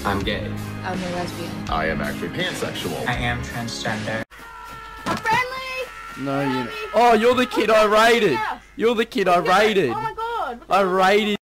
I'm gay. I'm a lesbian. I am actually pansexual. I am transgender. I'm friendly! No, you. Oh, you're the kid I raided. You're the kid I raided. Oh my god. I raided.